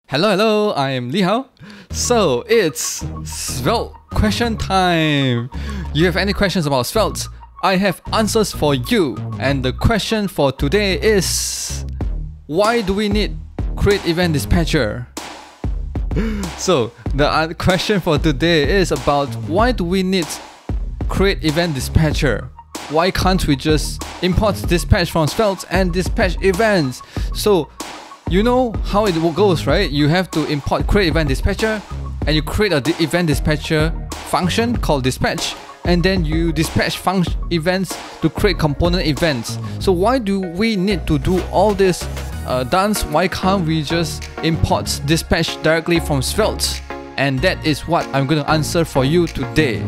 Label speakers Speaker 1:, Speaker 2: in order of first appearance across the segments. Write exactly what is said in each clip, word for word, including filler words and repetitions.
Speaker 1: Hello, hello, I am Li Hao. So it's Svelte question time. You have any questions about Svelte? I have answers for you. And the question for today is, why do we need Create Event Dispatcher? So the question for today is about why do we need Create Event Dispatcher? Why can't we just import dispatch from Svelte and dispatch events? So you know how it goes, right? You have to import Create Event Dispatcher and you create a event dispatcher function called dispatch, and then you dispatch function events to create component events. So why do we need to do all this uh, dance? Why can't we just import dispatch directly from Svelte? And that is what I'm going to answer for you today.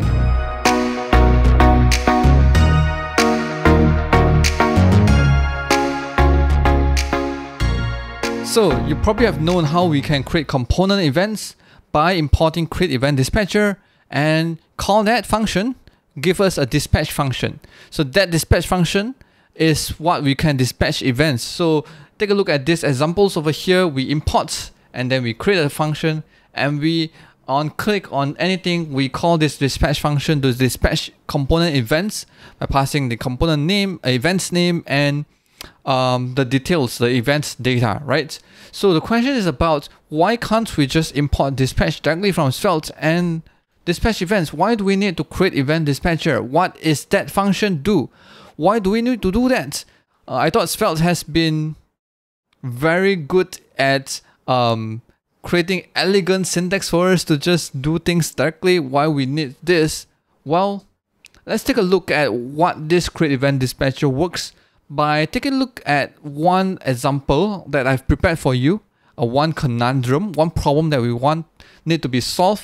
Speaker 1: So you probably have known how we can create component events by importing Create Event Dispatcher and call that function, give us a dispatch function. So that dispatch function is what we can dispatch events. So take a look at these examples over here. We import and then we create a function, and we on click on anything, we call this dispatch function to dispatch component events by passing the component name, events name, and Um, the details, the events data, right? So the question is about why can't we just import dispatch directly from Svelte and dispatch events? Why do we need to create event dispatcher? What is that function do? Why do we need to do that? Uh, I thought Svelte has been very good at um, creating elegant syntax for us to just do things directly. Why we need this? Well, let's take a look at what this create event dispatcher works by taking a look at one example that I've prepared for you, a one conundrum, one problem that we want need to be solved.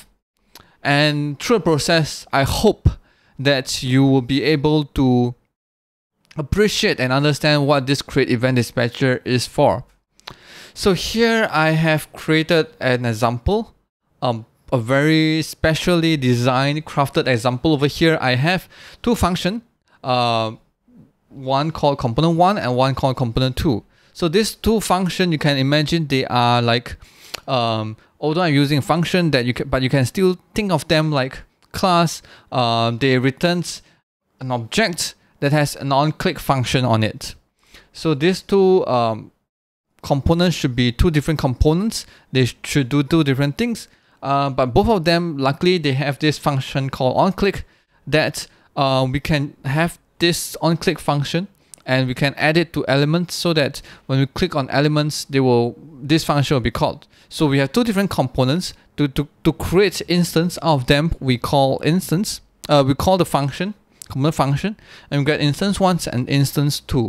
Speaker 1: And through the process, I hope that you will be able to appreciate and understand what this Create Event Dispatcher is for. So here I have created an example, um, a very specially designed, crafted example. Over here, I have two functions. Uh, one called component one and one called component two. So these two functions, you can imagine they are like, um, although I'm using a function that you can, but you can still think of them like class. Um, they returns an object that has an on-click function on it. So these two um, components should be two different components. They should do two different things. Uh, but both of them, luckily, they have this function called onClick that uh, we can have this onClick function, and we can add it to elements so that when we click on elements, they will this function will be called. So we have two different components. To to to create instance out of them, we call instance. Uh, we call the function component function, and we get instance one and instance two.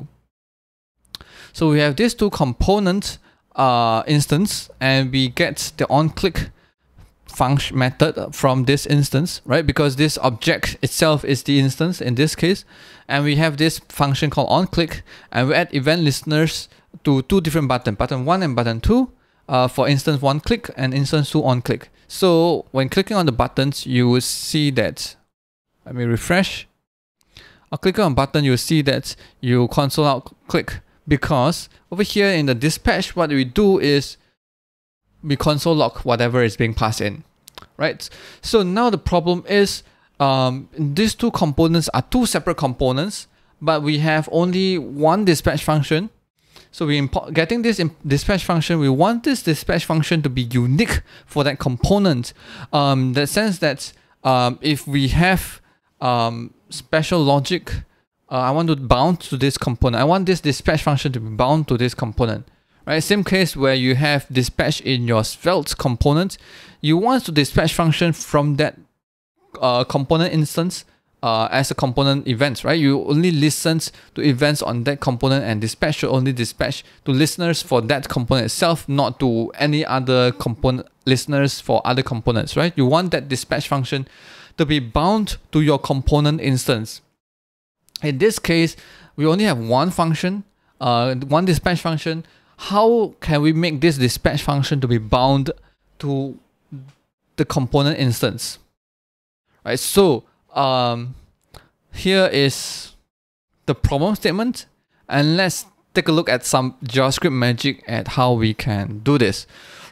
Speaker 1: So we have these two component uh, instance, and we get the onClick function method from this instance, right? Because this object itself is the instance in this case, and we have this function called onClick, and we add event listeners to two different buttons, button one and button two, uh, for instance one click and instance two on click. So when clicking on the buttons, you will see that, let me refresh. I'll click on a button, you'll see that you console out click, because over here in the dispatch, what we do is we console log whatever is being passed in, right? So now the problem is um, these two components are two separate components, but we have only one dispatch function. So we import getting this dispatch function. We want this dispatch function to be unique for that component. Um, the sense that um, if we have um, special logic, uh, I want to bound to this component. I want this dispatch function to be bound to this component. Right, same case where you have dispatch in your Svelte component, you want to dispatch function from that uh, component instance uh, as a component event, right? You only listen to events on that component, and dispatch should only dispatch to listeners for that component itself, not to any other component listeners for other components, right? You want that dispatch function to be bound to your component instance. In this case, we only have one function, uh, one dispatch function. How can we make this dispatch function to be bound to the component instance? Right, so um, here is the problem statement, and let's take a look at some JavaScript magic at how we can do this.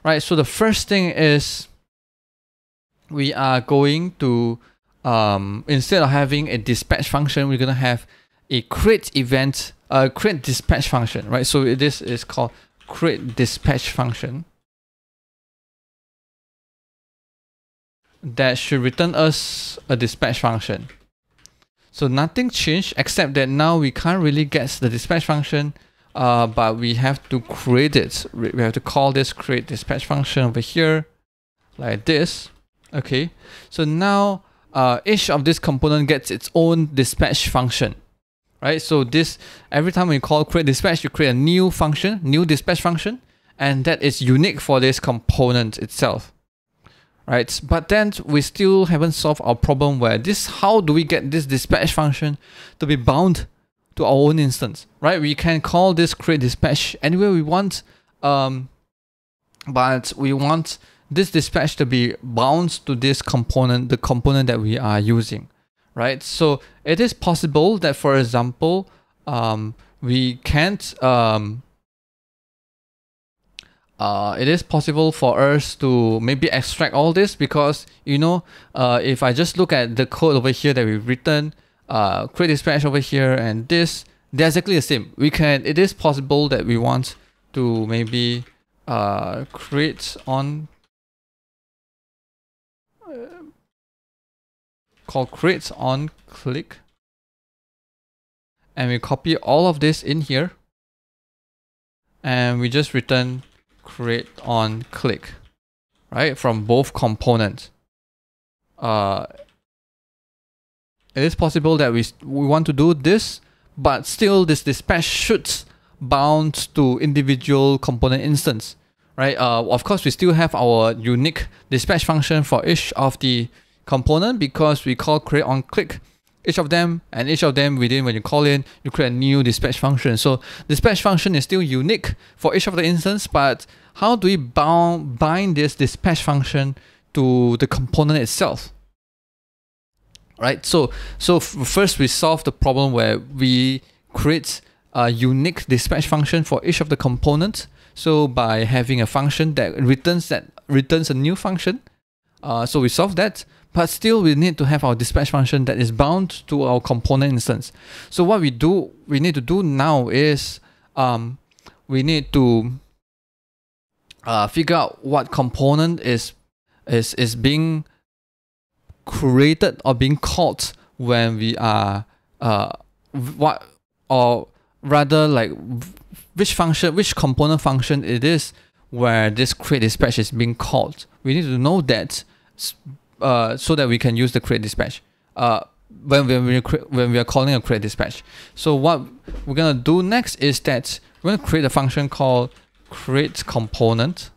Speaker 1: right? So the first thing is we are going to, um, instead of having a dispatch function, we're going to have a create event, uh, create dispatch function, right? So this is called create dispatch function that should return us a dispatch function. So nothing changed except that now we can't really get the dispatch function, uh, but we have to create it. We have to call this create dispatch function over here like this. Okay, so now uh, each of this component gets its own dispatch function, right? So this, every time we call create dispatch, you create a new function, new dispatch function, and that is unique for this component itself, right? But then we still haven't solved our problem where this, how do we get this dispatch function to be bound to our own instance, right? We can call this create dispatch anywhere we want, um, but we want this dispatch to be bound to this component, the component that we are using, right? So it is possible that, for example, um, we can't, um, uh, it is possible for us to maybe extract all this because, you know, uh, if I just look at the code over here that we've written, uh, create dispatch over here and this, they're exactly the same. We can, it is possible that we want to maybe uh, create on called create on click, and we copy all of this in here and we just return create on click, right, from both components. Uh, it is possible that we, we want to do this, but still this dispatch should bound to individual component instance, right? Uh, of course, we still have our unique dispatch function for each of the component because we call create on click each of them, and each of them within, when you call in, you create a new dispatch function. So dispatch function is still unique for each of the instance, but how do we bound bind this dispatch function to the component itself? Right? So so first we solve the problem where we create a unique dispatch function for each of the components. So by having a function that returns that returns a new function, uh, so we solve that. But still, we need to have our dispatch function that is bound to our component instance. So what we do, we need to do now is um, we need to uh, figure out what component is is is being created or being called when we are uh what or rather like which function, which component function it is where this create dispatch is being called. We need to know that. Uh, so that we can use the create dispatch uh, when, when, we when we are calling a create dispatch. So what we're going to do next is that we're going to create a function called create component.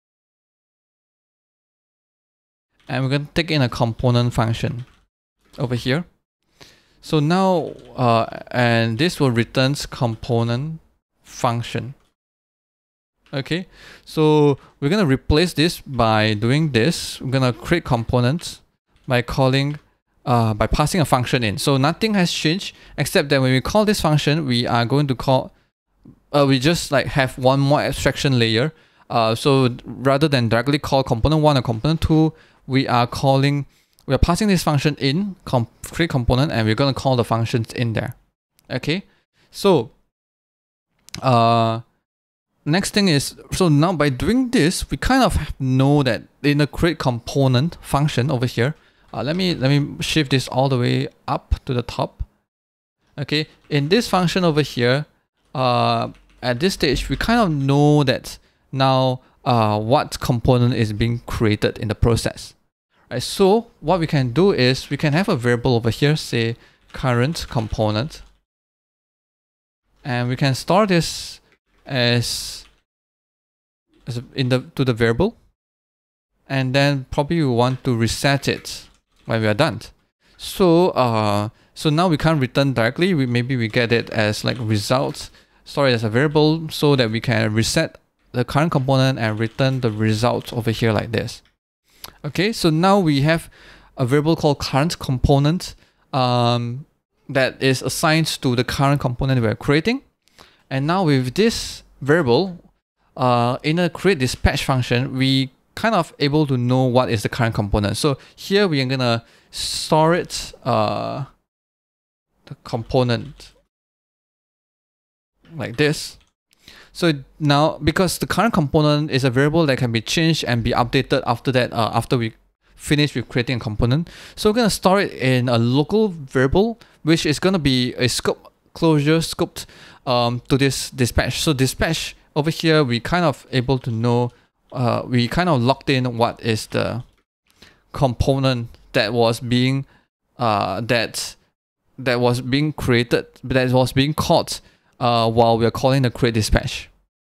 Speaker 1: And we're going to take in a component function over here. So now, uh, and this will return component function. Okay, so we're going to replace this by doing this. We're going to create components by calling, uh, by passing a function in. So nothing has changed except that when we call this function, we are going to call, uh, we just like have one more abstraction layer. Uh, so rather than directly call component one or component two, we are calling, we are passing this function in, com create component, and we're going to call the functions in there. Okay, so, uh, next thing is, so now by doing this, we kind of know that in the create component function over here, uh, let me let me shift this all the way up to the top. Okay, in this function over here, uh, at this stage, we kind of know that now uh, what component is being created in the process. Right, so what we can do is we can have a variable over here, say current component, and we can store this as, as in the to the variable, and then probably we want to reset it when we are done. So uh so now we can't return directly. We maybe we get it as like results, store it as a variable so that we can reset the current component and return the results over here like this. Okay, so now we have a variable called current component um that is assigned to the current component we're creating. And now with this variable, uh, in a create dispatch function, we kind of able to know what is the current component. So here we are gonna store it, uh, the component like this. So now, because the current component is a variable that can be changed and be updated after that, uh, after we finish with creating a component. So we're gonna store it in a local variable, which is gonna be a scope closure scoped um, to this dispatch. So dispatch over here, we kind of able to know, uh, we kind of locked in what is the component that was being, uh, that that was being created, that was being called uh, while we are calling the create dispatch.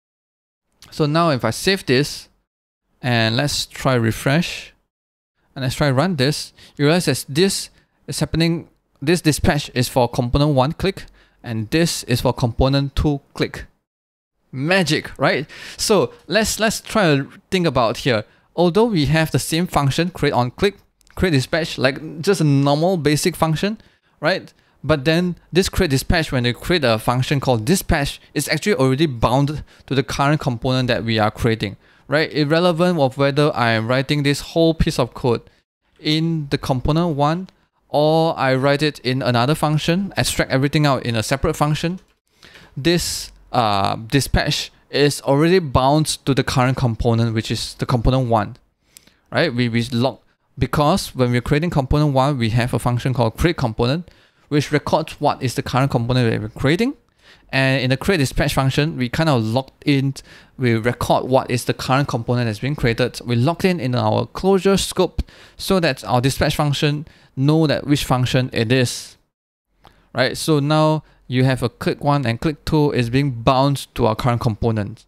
Speaker 1: So now if I save this and let's try refresh and let's try run this, you realize that this is happening. This dispatch is for component one click and this is for component two click. Magic, right? So let's let's try to think about here. Although we have the same function, create on click, create dispatch, like just a normal basic function, right? But then this create dispatch, when you create a function called dispatch, is actually already bound to the current component that we are creating, right? Irrelevant of whether I am writing this whole piece of code in the component one or I write it in another function, extract everything out in a separate function. This uh, dispatch is already bound to the current component, which is the component one, right? We, we log, because when we're creating component one, we have a function called create component, which records what is the current component that we're creating. And in the create dispatch function, we kind of locked in, we record what is the current component that's being created. We locked in in our closure scope so that our dispatch function know that which function it is, right? So now you have a click one and click two is being bound to our current component.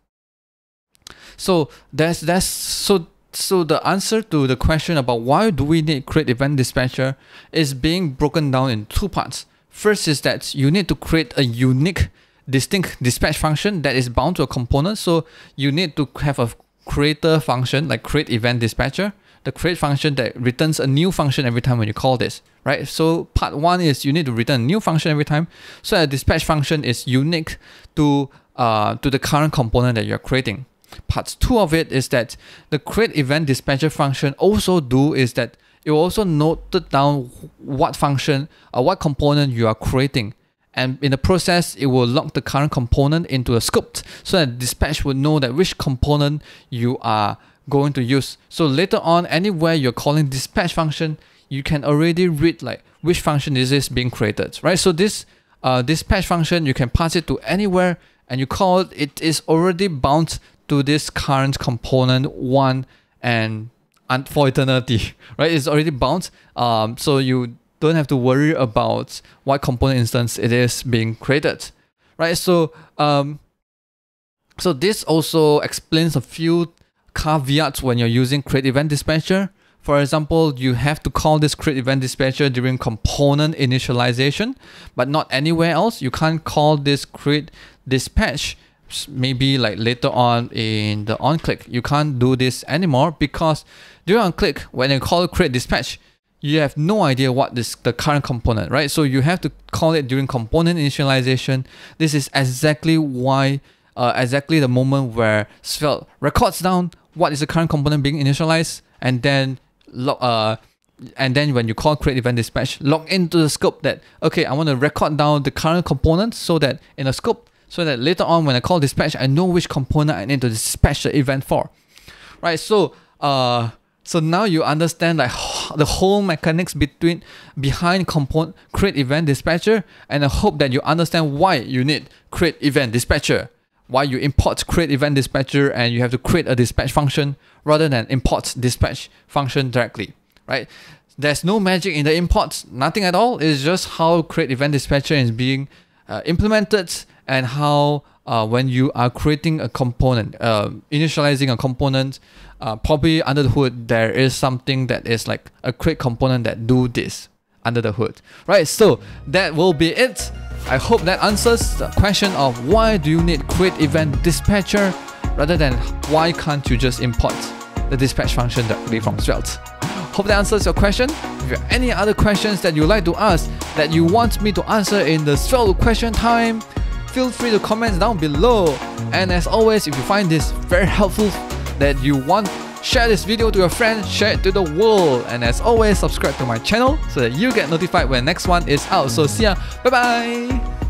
Speaker 1: So that's, that's, so So the answer to the question about why do we need create event dispatcher is being broken down in two parts. First is that you need to create a unique, distinct dispatch function that is bound to a component. So you need to have a creator function like create event dispatcher, the create function that returns a new function every time when you call this, right? So part one is you need to return a new function every time. So a dispatch function is unique to, uh, to the current component that you're creating. Part two of it is that the create event dispatcher function also do is that it will also note down what function or what component you are creating, and in the process it will lock the current component into a scope so that dispatch will know that which component you are going to use. So later on, anywhere you're calling dispatch function, you can already read like which function is this being created, right? So this uh, dispatch function, you can pass it to anywhere and you call it, it is already bound to this current component one and, and for eternity, right? It's already bound, um, so you don't have to worry about what component instance it is being created, right? So, um, so this also explains a few caveats when you're using create event dispatcher. For example, you have to call this create event dispatcher during component initialization, but not anywhere else. You can't call this create dispatch maybe like later on in the onClick. You can't do this anymore because during onClick, when you call create dispatch, you have no idea what is the current component, right? So you have to call it during component initialization. This is exactly why, uh, exactly the moment where Svelte records down what is the current component being initialized, and then uh, and then when you call create event dispatch, log into the scope that, okay, I want to record down the current component so that in a scope, so that later on when I call dispatch, I know which component I need to dispatch the event for, right? So, uh, so now you understand like the whole mechanics between behind component create event dispatcher, and I hope that you understand why you need create event dispatcher, why you import create event dispatcher and you have to create a dispatch function rather than import dispatch function directly, right? There's no magic in the import, nothing at all. It's just how create event dispatcher is being uh, implemented, and how uh, when you are creating a component, uh, initializing a component, uh, probably under the hood, there is something that is like a create component that do this under the hood, right? So that will be it. I hope that answers the question of why do you need create event dispatcher rather than why can't you just import the dispatch function directly from Svelte. Hope that answers your question. If you have any other questions that you'd like to ask that you want me to answer in the Svelte question time, feel free to comment down below. And as always, if you find this very helpful, that you want, share this video to your friends, share it to the world. And as always, subscribe to my channel so that you get notified when next one is out. So see ya, bye bye.